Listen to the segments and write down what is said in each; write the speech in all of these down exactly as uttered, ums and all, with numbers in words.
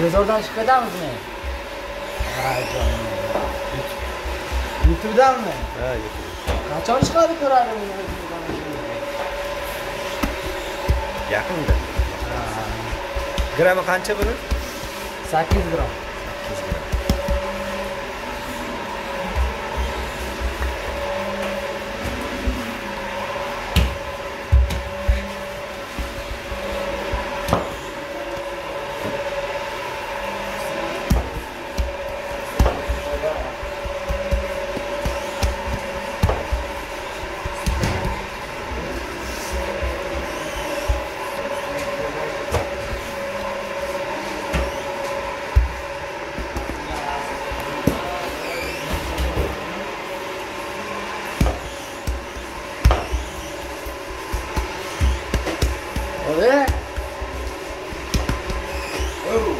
Televizordan chiqib ketamizmi? Ha, jonim. YouTube'danmi? Ha, YouTube. Qachon chiqadi ko'radim buni? Yaqinda. Grammi qancha buni? sakkiz gram. Olha! Oh!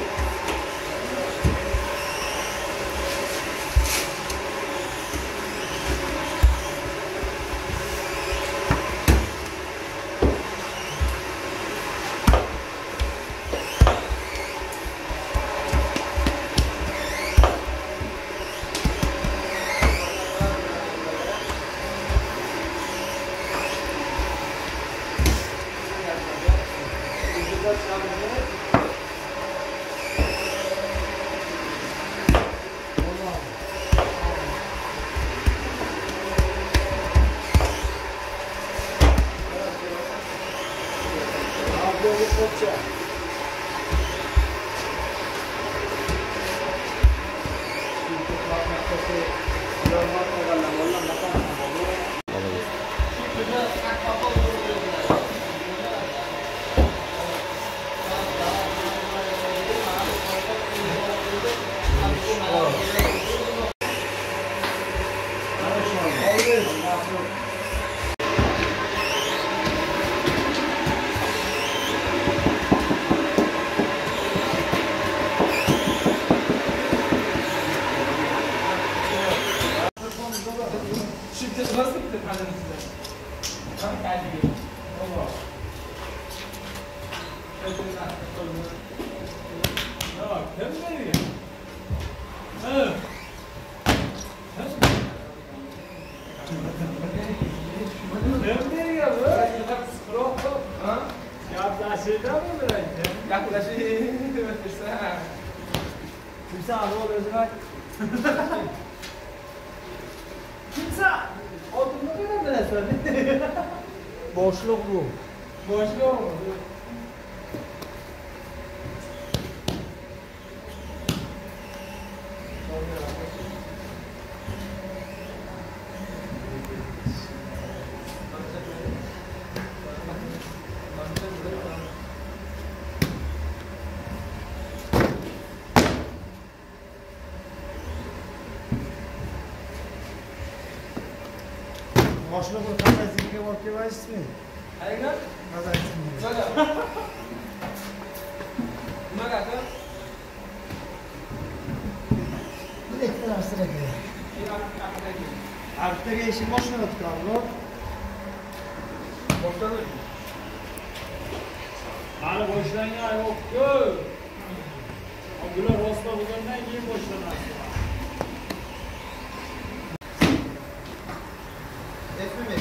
Boşluk bu. Boşluk mu? Boshliq bir qanday borib kelmaysizmi? Qayerga? Mazasizmi? Nimaga aka? Elektr asiraga. Artaga ishim boshlanadi qoldi. Boshlanadi. Hali boshlangan yo'q-ku. Bular rostla bo'lgandan keyin boshlanadi. Etmemi?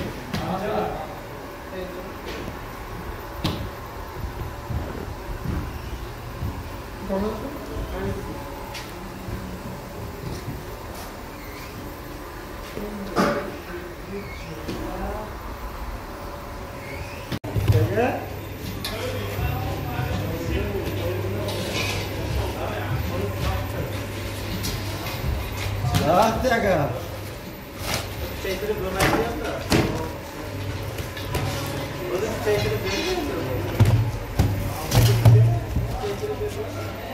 Attaga. Çektirip bölmeyi da. Burada çektirip bölmeyi da.